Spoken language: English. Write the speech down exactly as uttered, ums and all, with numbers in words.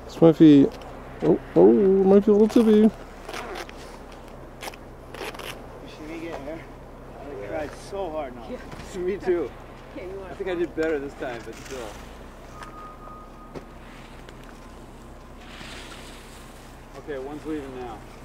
This might be, oh, oh, might be a little tippy. You see me get here? I tried so hard now. Yeah. Me too. Yeah, you I think I did better this time, but still. Okay, one's leaving now.